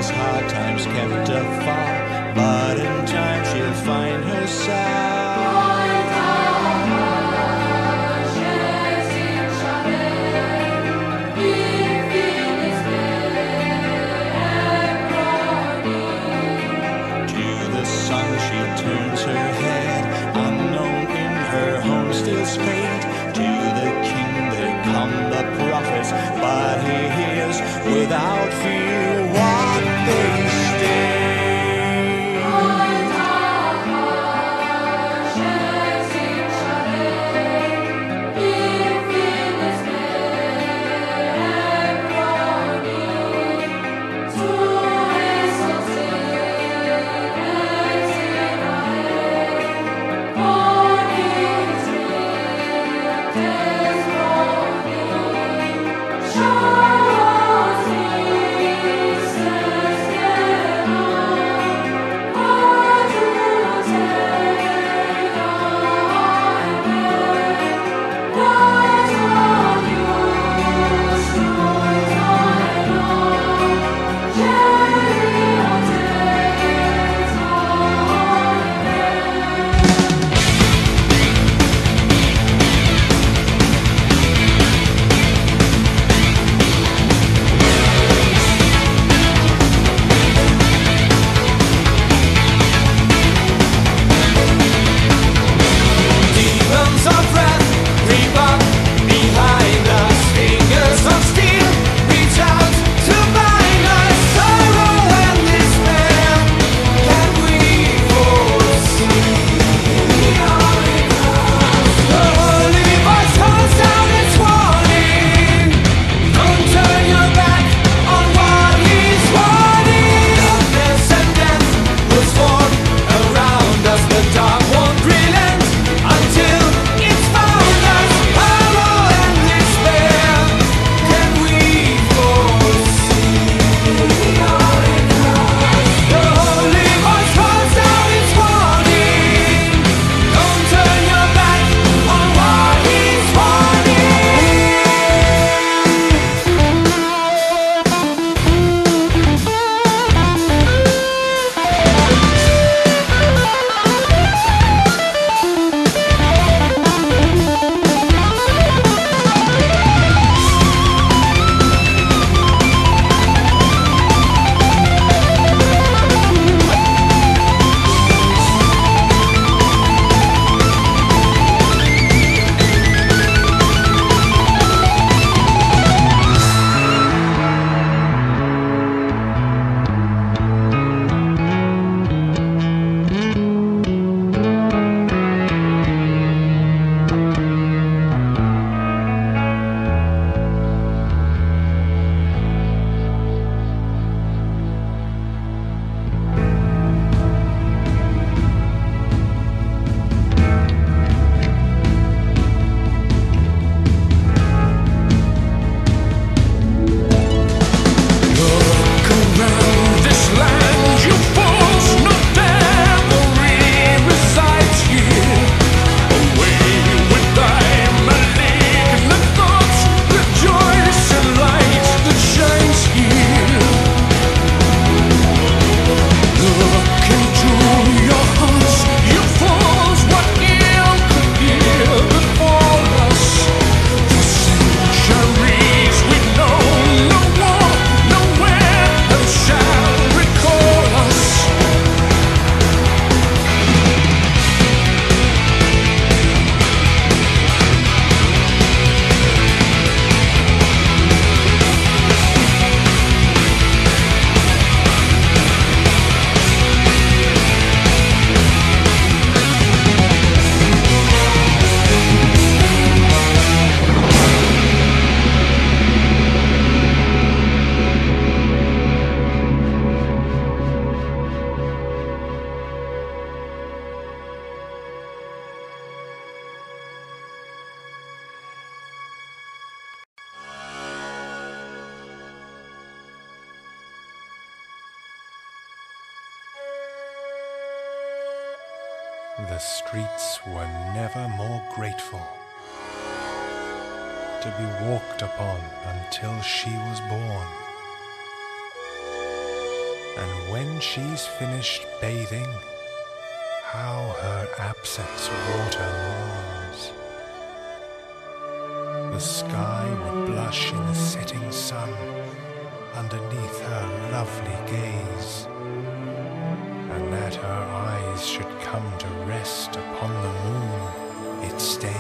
as hard times kept afar, but in time she'll find herself. Turns her head, unknown in her home still straight. To the king there come the prophets, but he hears without fear what they say. The streets were never more grateful to be walked upon until she was born. And when she's finished bathing, how her absence water mourns. The sky would blush in the setting sun underneath her lovely gaze, and that her eyes should come to rest upon the moon it stays.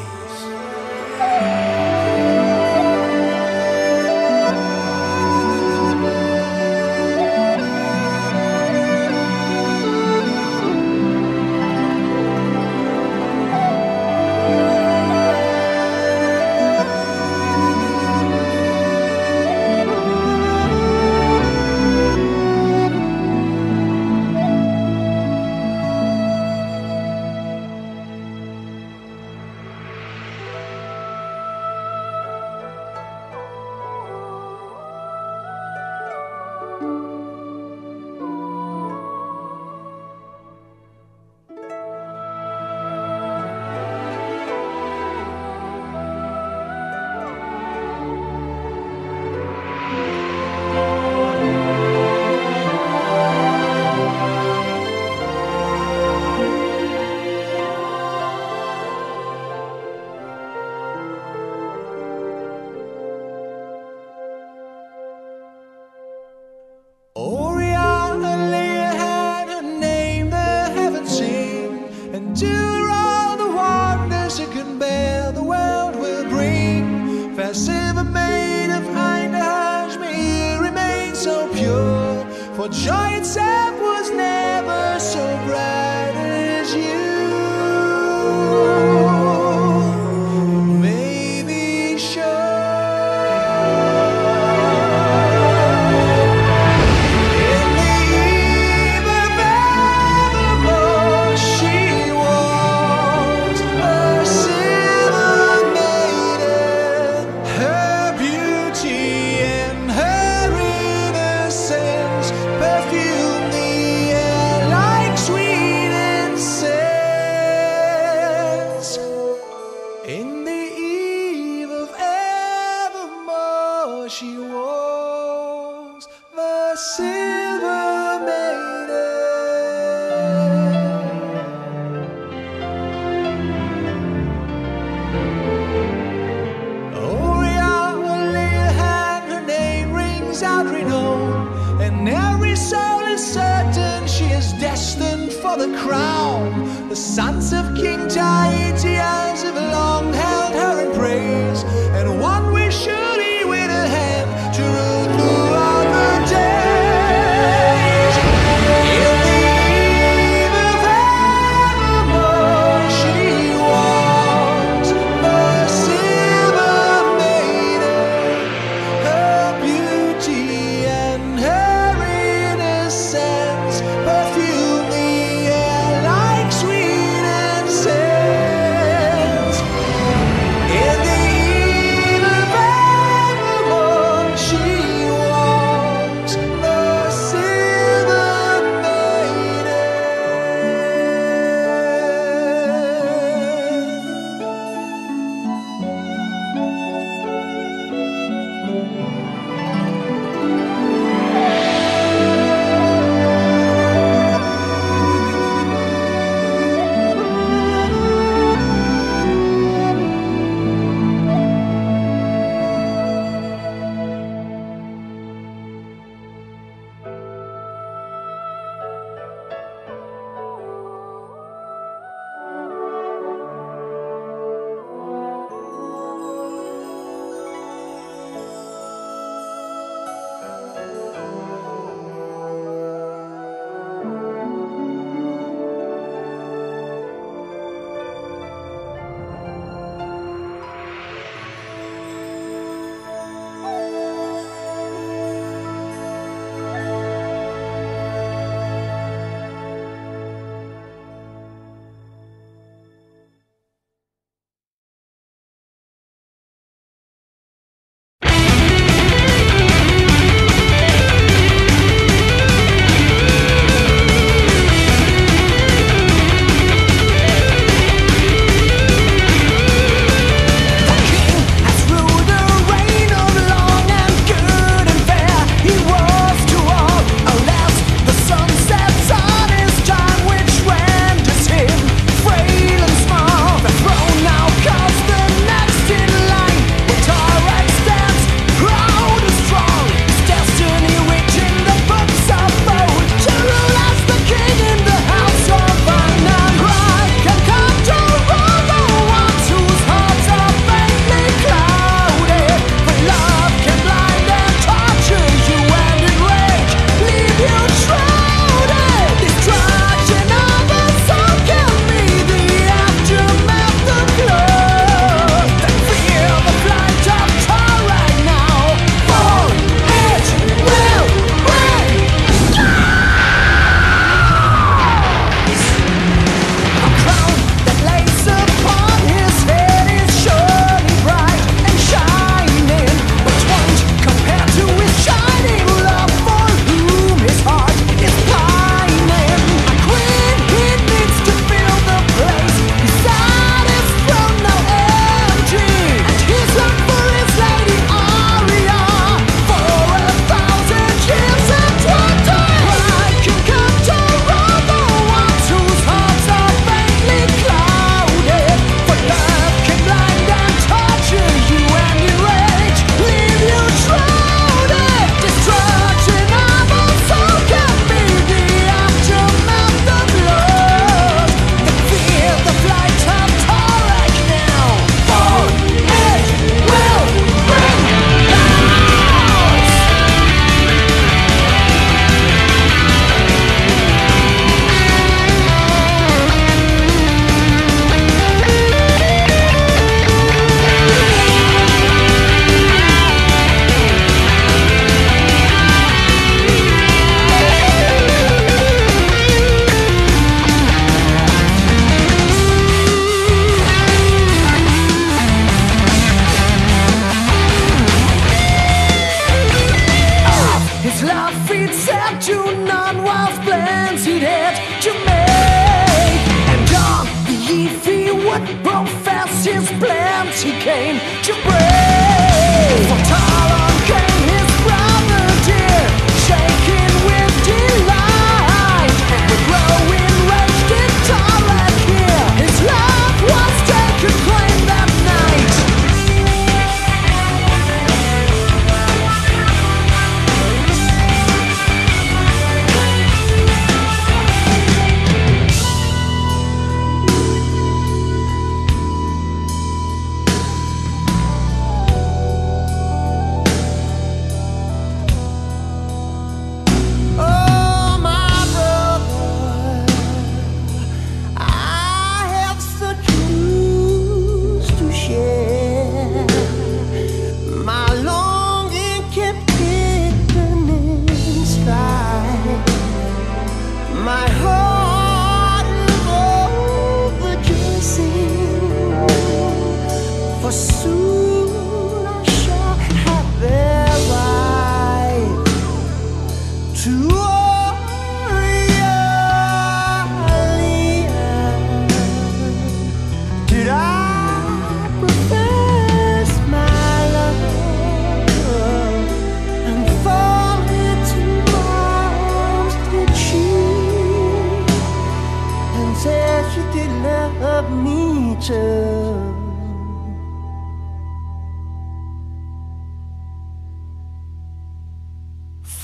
Oriana, lay a hand, her name the heavens sing, and to her all the wonders it can bear the world will bring. Fair silver maid of Einhage, may you remain so pure, for joy itself was never so bright as you. She was the silver maiden. Oriana, lay a hand, her name rings out renowned, and every soul is certain she is destined for the crown. The sons of King Tahitians have long held her in praise, and one wish surely with a hand to rule throughout the days. In the eve of evermore, she was the silver maiden. Her beauty and her innocence perfume the air like sweet incense.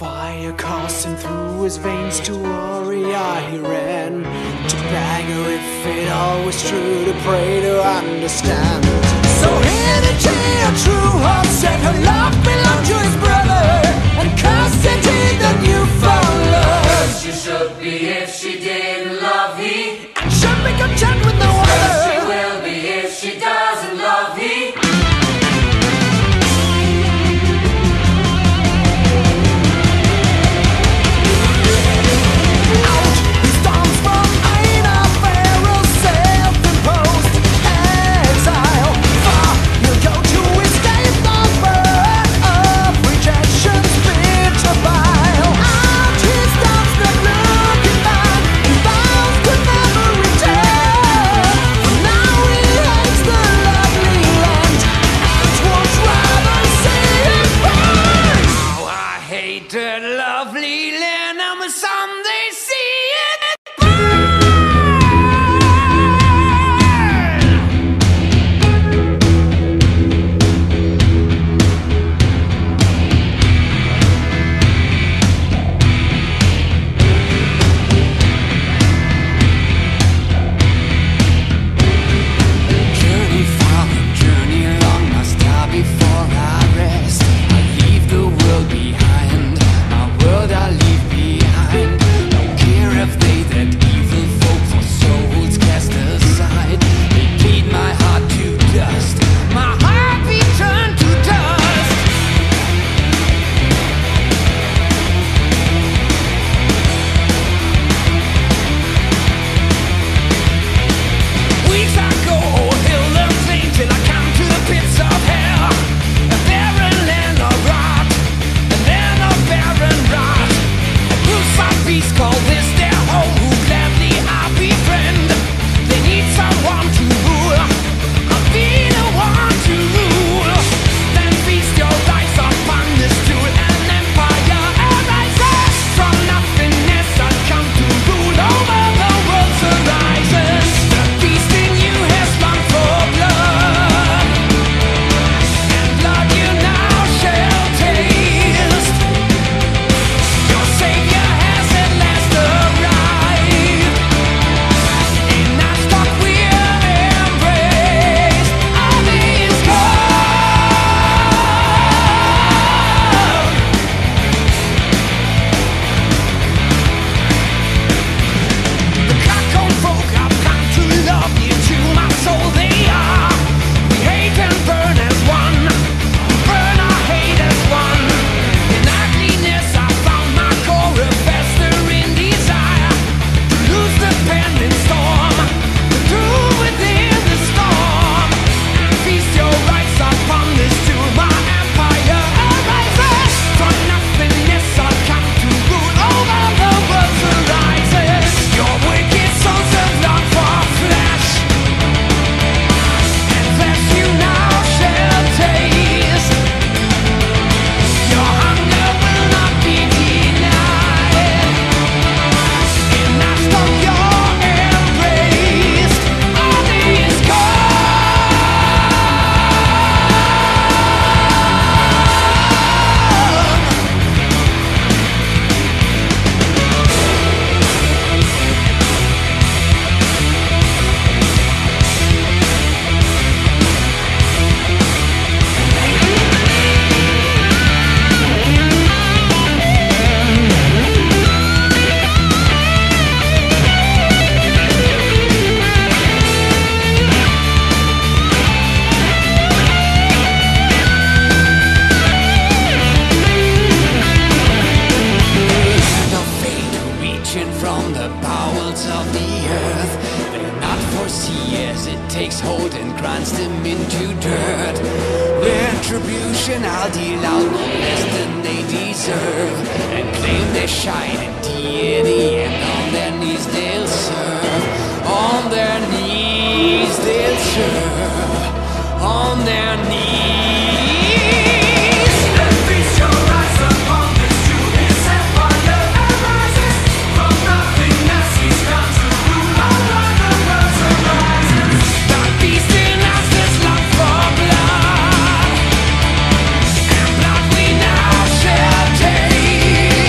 Fire coursing through his veins, to warrior he ran, to beg her if it all was true, to pray to understand. So here the her true heart said her love belonged to his brother, and cursed indeed the new found love. She should be if she didn't love he, and should be content with no other. She will be if she doesn't love he. Retribution, I'll deal out no less than they deserve, and claim their shining deity, and on their knees they'll serve. On their knees they'll serve. On their knees. And feast your eyes upon this truth. Set fire and rises from nothingness. He's come to rule over the world's horizons. The beast in us is long for blood, and blood we now shall taste.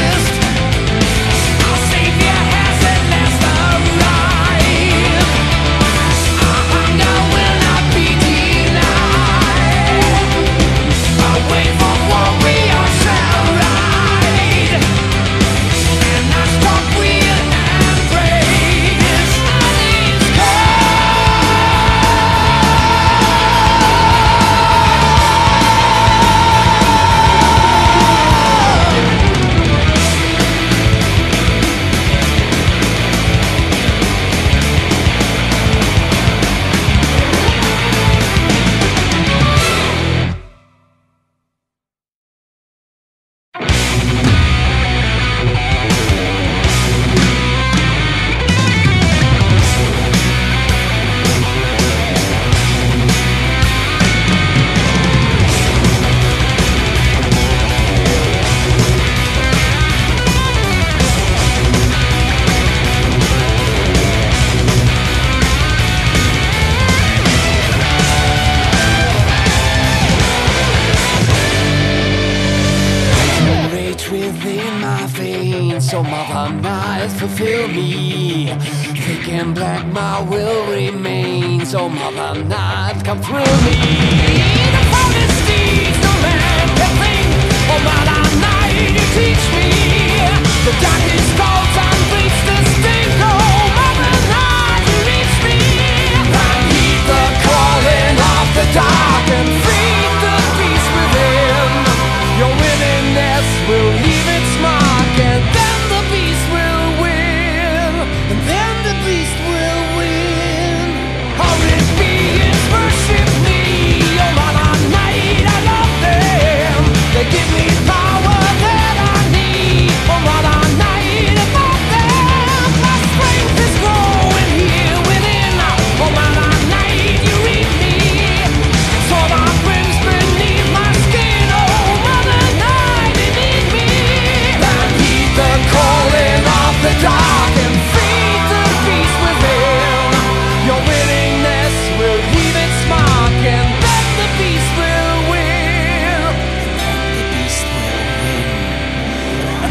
within my veins. So Mother Night, fulfill me. Thick and black my will remain. So Mother Night, come through me. The promised deeds no man can think. Oh Mother Night, you teach me. The darkest calls and bleeds the stink. Oh Mother Night, you reach me. And heed the calling of the dark and free the beast within. Your willingness will leave its mark, and then the beast will win. And then the beast will win. Horrid beings worship me. Oh Mother Night, I love them. They give me power that I need. Oh Mother Night, I love them. My strength is growing here within. Oh Mother Night, you read me. So my friends beneath my skin. Oh Mother Night, you need me. Then heed the calling of the dark and feed the beast within. Your willingness will leave its mark, and then the beast will win. And then the beast will win.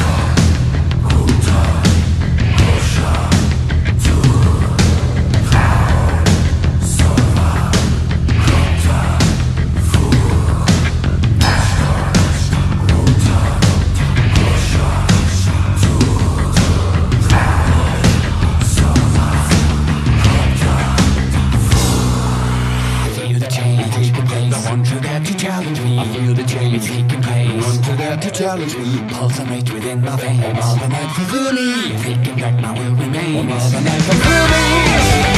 I feel the change taking place. I want you there to challenge me. I feel the change taking place. I want you there to challenge me. Pulsate within my veins. Mother Night, fulfill me. Thinking back, my will remain. Mother Night, fulfill me.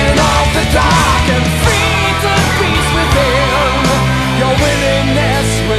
Dark and free the beast within. Your willingness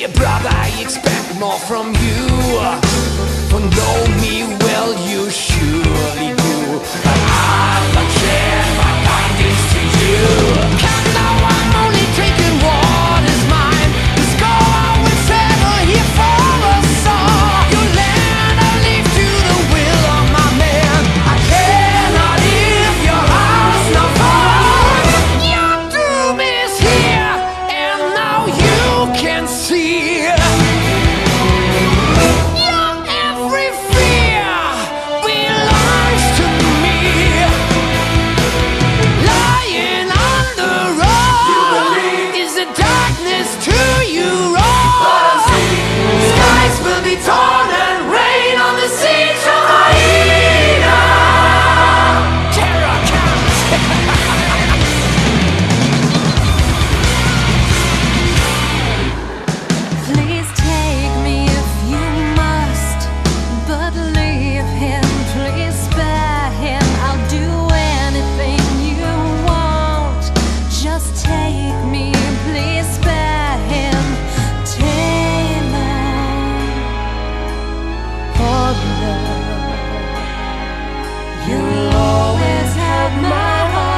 Dear brother, I expect more from you. For know me well, you surely do. But I'll unshare my findings to you. Come now, I'm only taking what is mine. The score I will settle here for us all. You land, I leave to the will of my man. I cannot leave your house no more. Your doom is here, and now you can see. Your every fear belongs to me. Lying on the road is the darkness to you all. But I'll see. Skies will be torn and rain on the seas of Aida. Terror comes. Please take me if you must, but leave him, please spare him. I'll do anything you want. Just take me, please spare him. Taylor, for love, you'll always have my heart.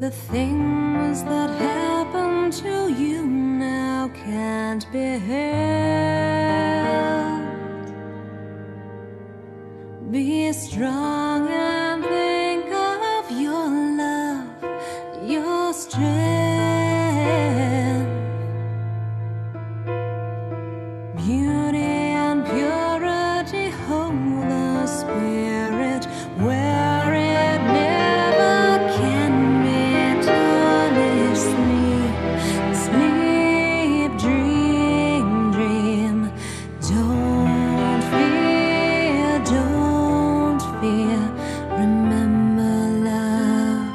the things that happened to you now can't be held. Be strong and think of your love, your strength, beauty and purity, hold the spirit where it never can be tarnished. Sleep, sleep, dream, dream. Don't fear, don't fear. Remember love.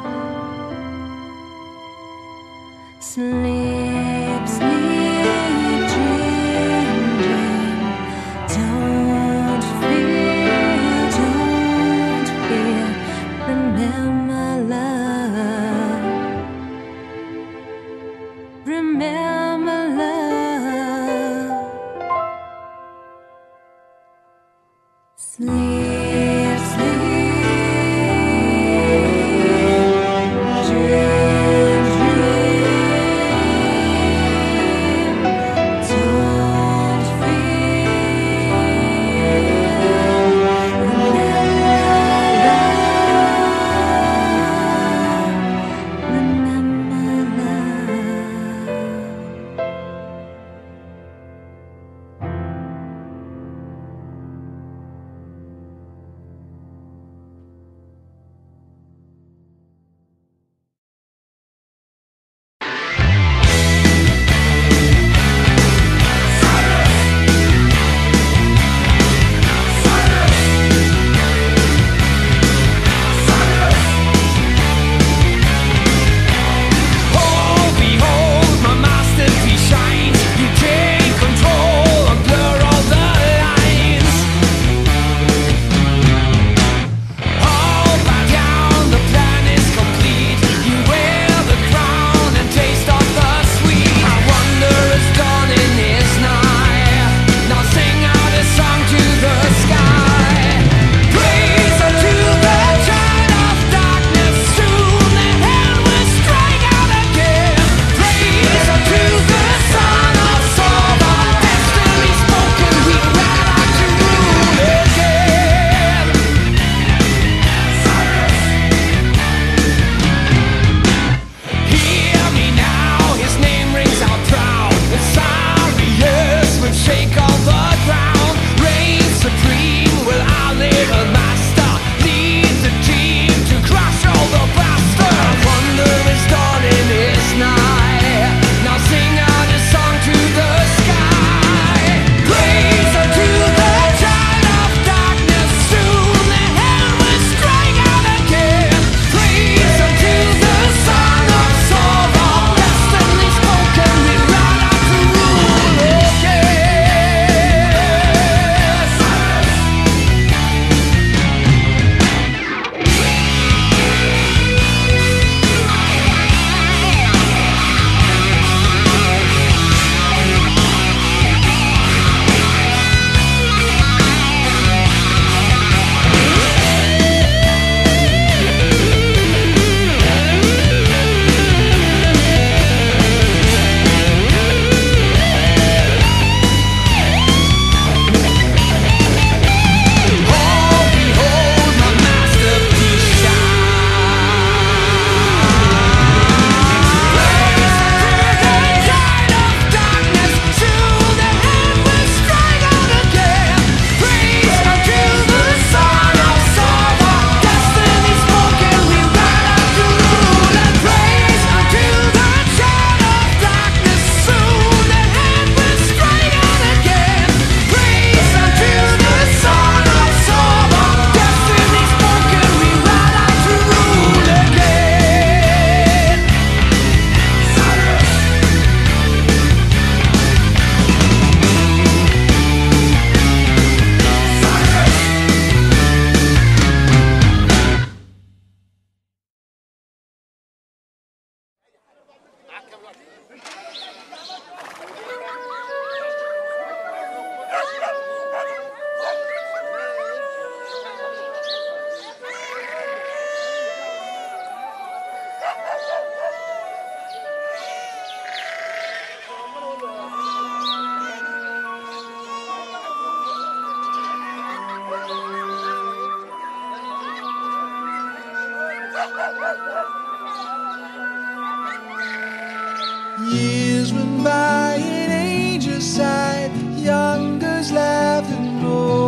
Sleep, sleep, dream, dream. Don't fear, don't fear. Remember love. Remember love. Sleep, sleep, dream, dream. Don't fear. Remember love.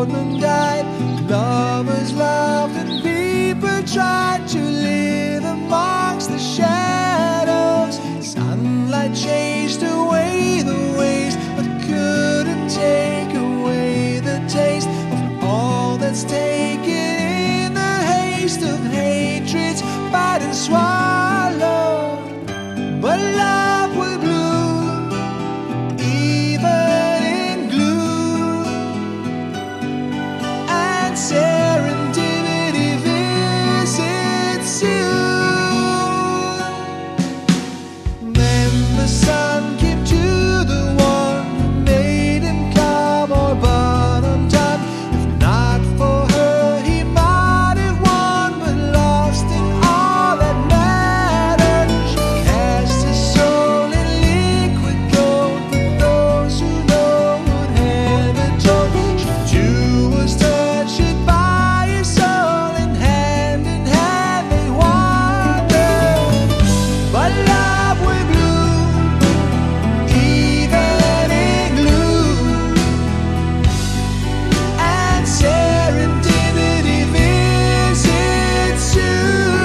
boatman died. Lovers loved and people tried to live amongst the shadows. Sunlight chased away the waste, but couldn't take away the taste of all that's taken in the haste of hatreds bite and swallow. But love will bloom even in gloom, and serendipity visits you. Then the sun came to the one who made him come or but on time. If not for her, he might have won, but lost in all that mattered. She cast his soul in liquid gold, but those who know would have it told. She too was touched by his soul, and hand they wandered. But love will bloom even in gloom, and serendipity visits you.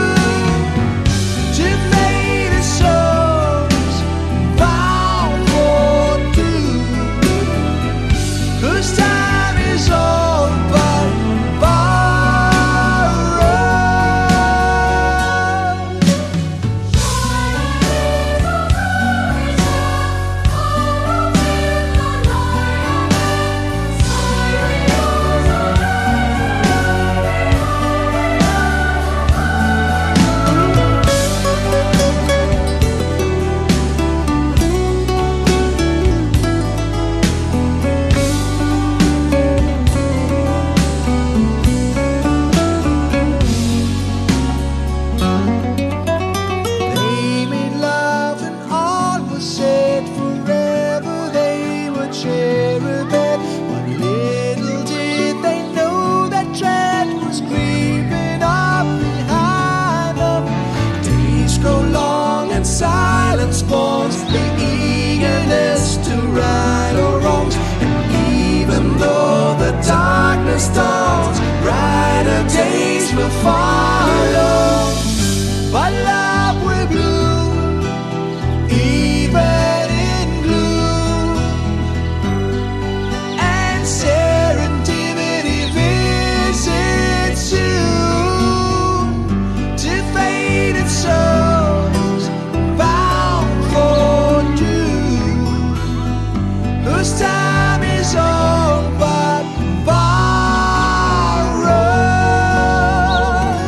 To faded souls bound for doom, whose time is all but borrowed. They made love and all was said. Forever they were cherubim. But little did they know that dread was creeping up behind them. Days grow long and silence spawns the eagerness to right or wrongs. And even though the darkness dawns, brighter days will follow. But love will bloom even in gloom, and serendipity visits you. To faded souls bound for doom, whose time is all but borrowed.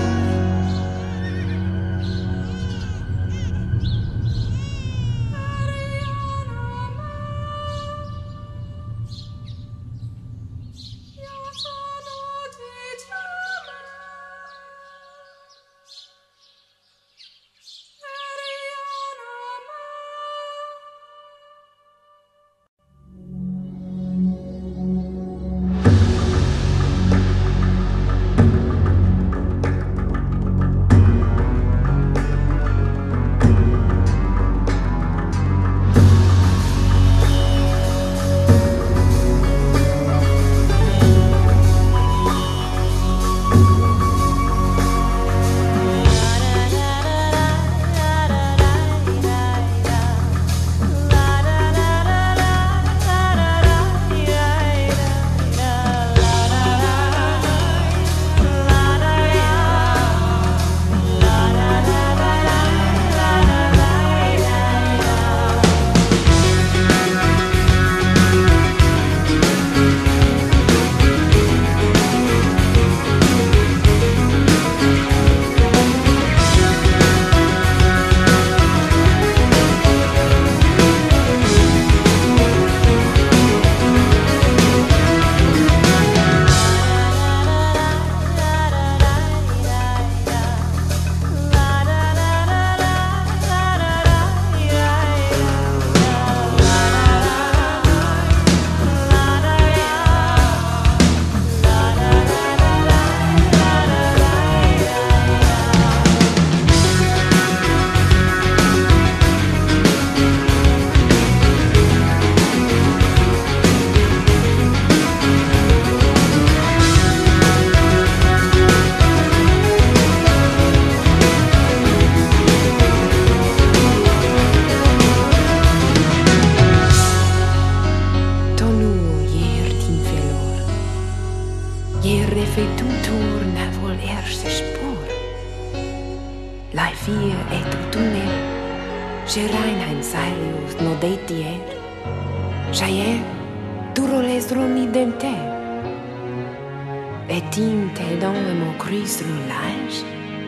Ieri tu torna vol erste spor. Lai fie e tu tunnel. C'è Reinheim Sirius no deitier. J'aier tu roles roni dente. Et tinte dans mon cris roulage.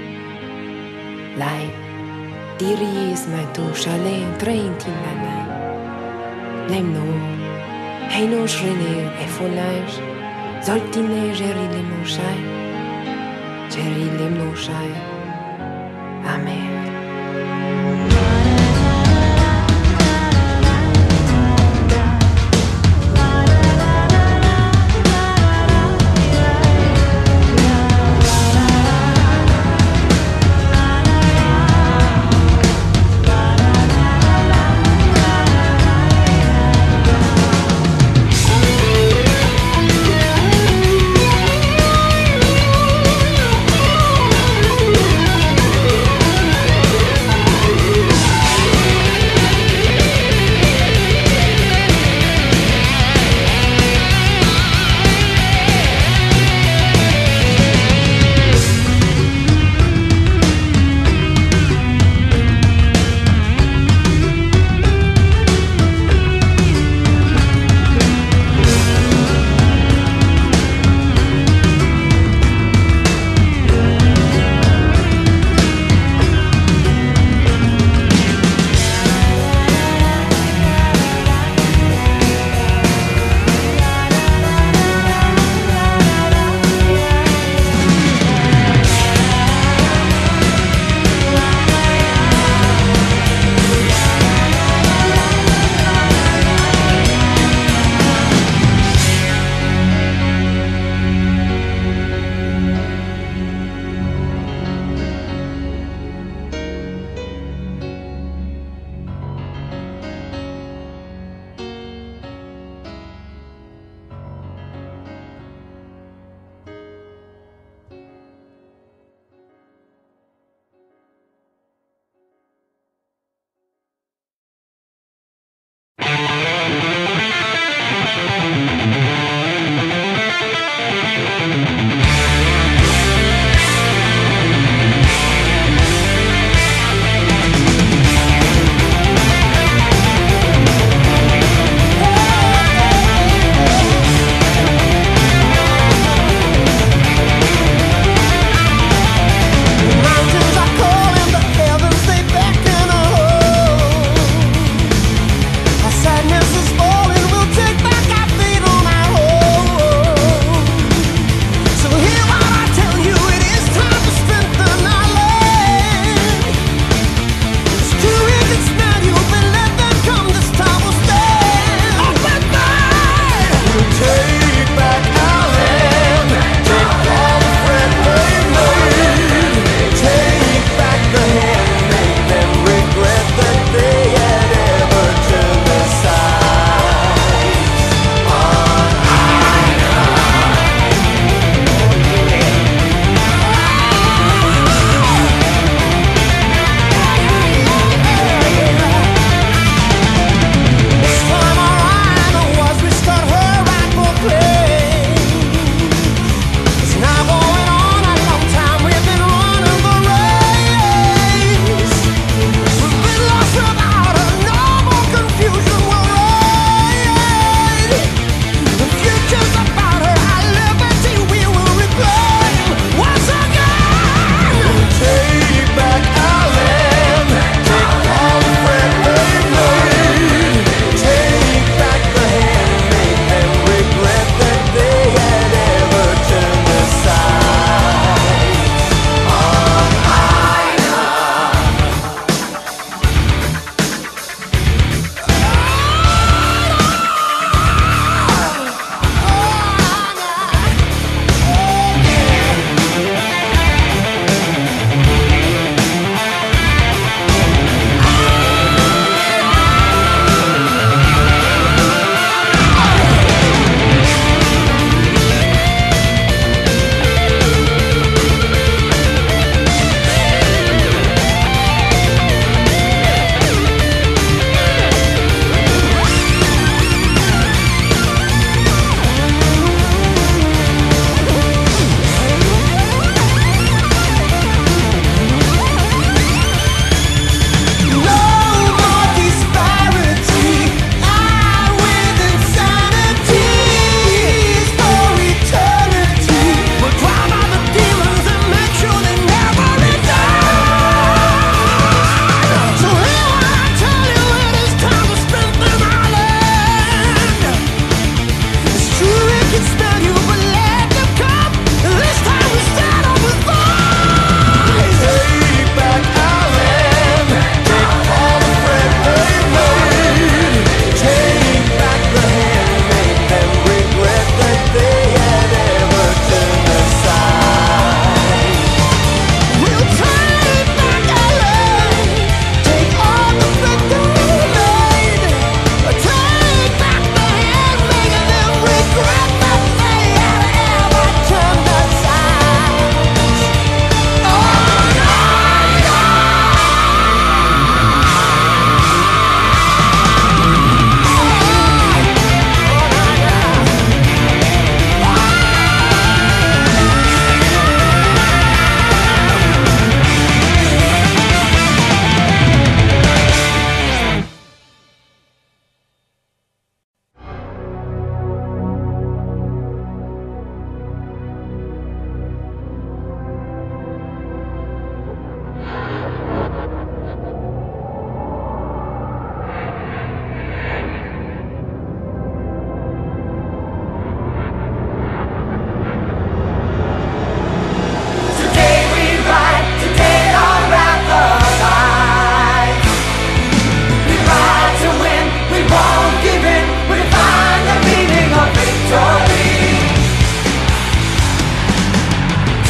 Lai diries ma tu chalet treintin la lai. Lem no. Hei no schrener e folage. Soltine geri lem no shai. Geri lem no shai. Amen.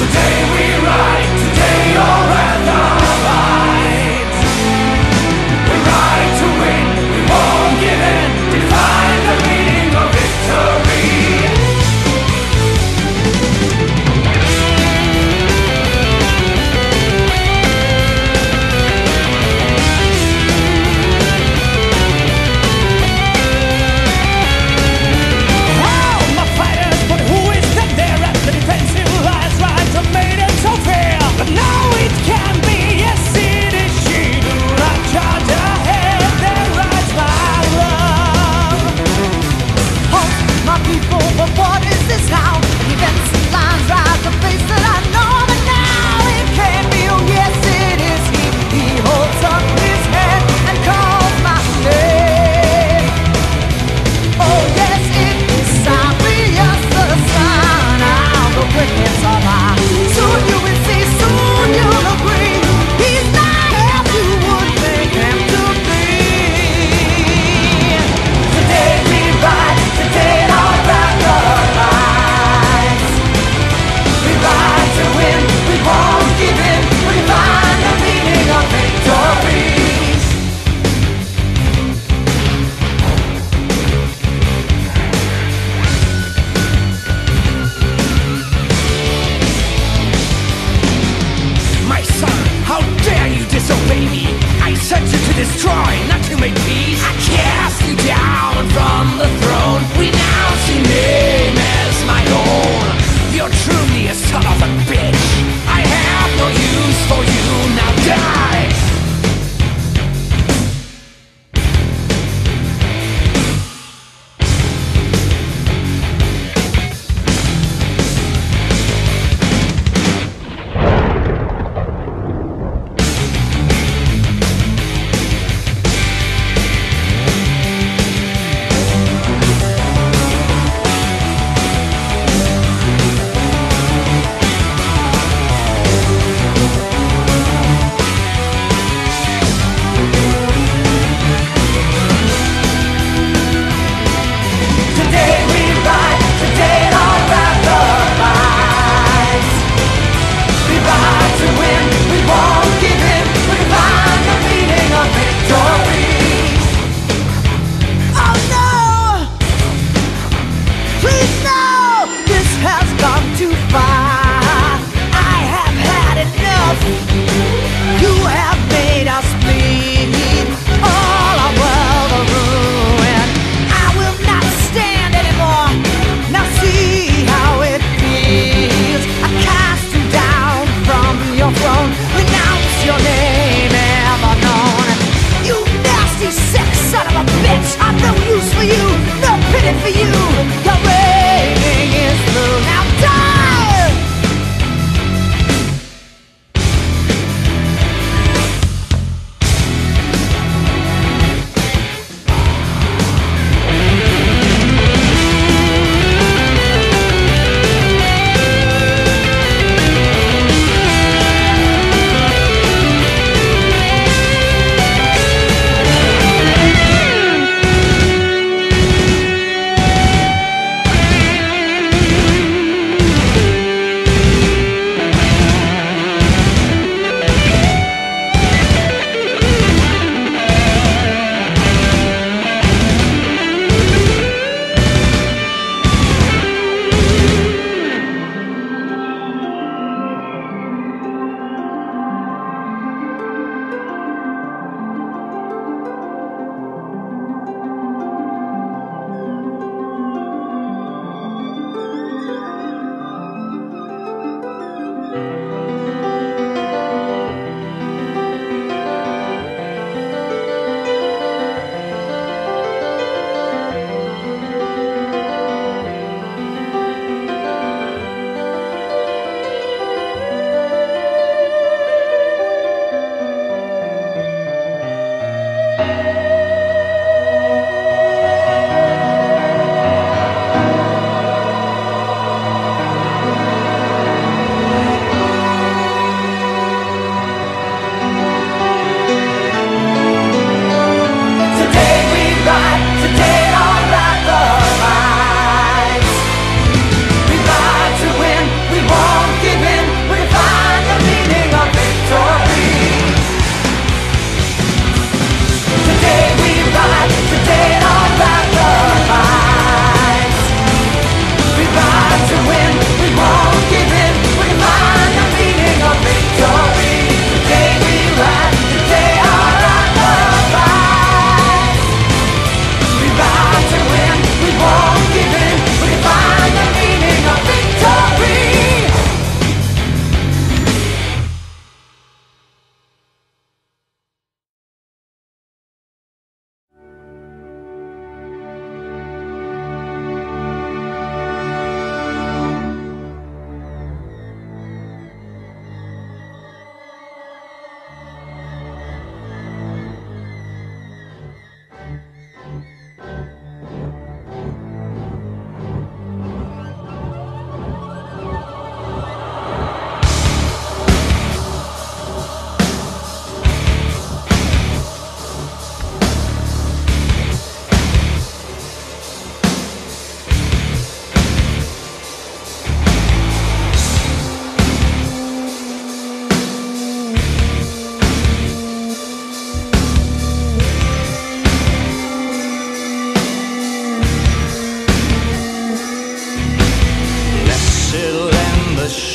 Today we ride, today your anthem rides. We ride to win, we won't give in. Define the meaning of victory. Oh, my fighters, but who is that there at the defensive lines? Right, I made it so fair.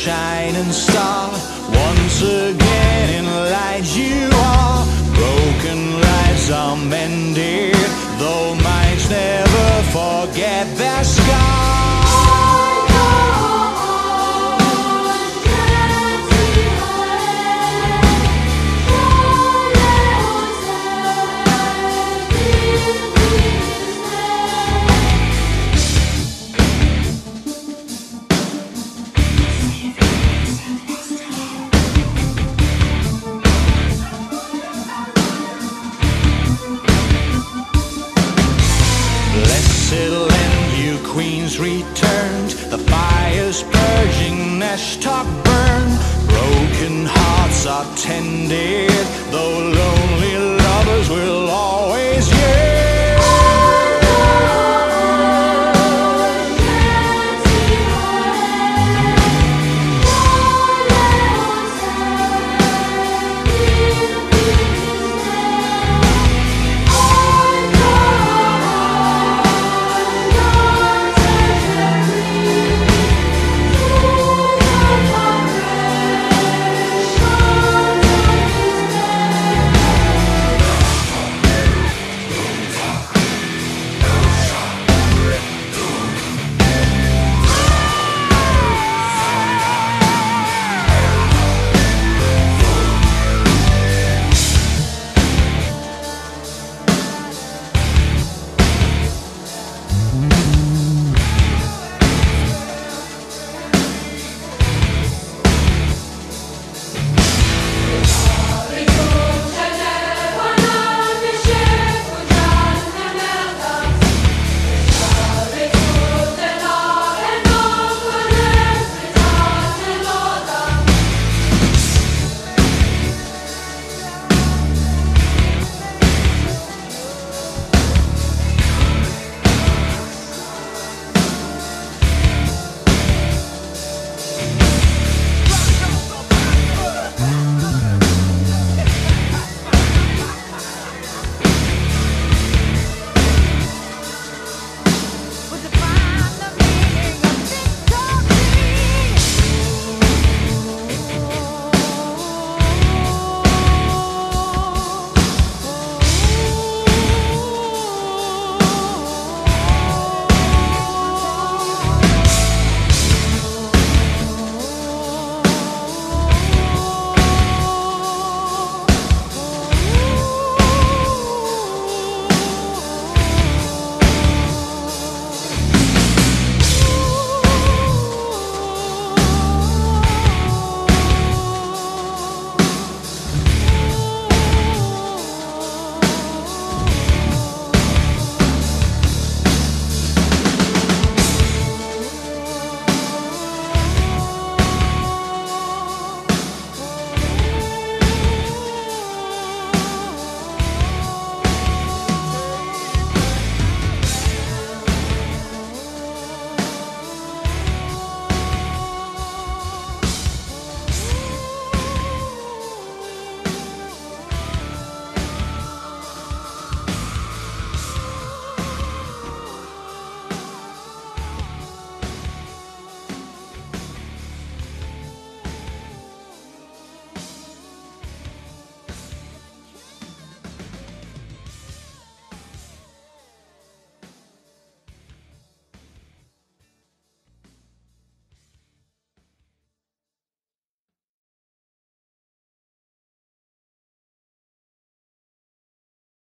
shining star. Once again in light you are. Broken lives are mended, though minds never forget their scars. Queens returned, the fires purging, Neshtok burn. Broken hearts are tended, though lonely lovers will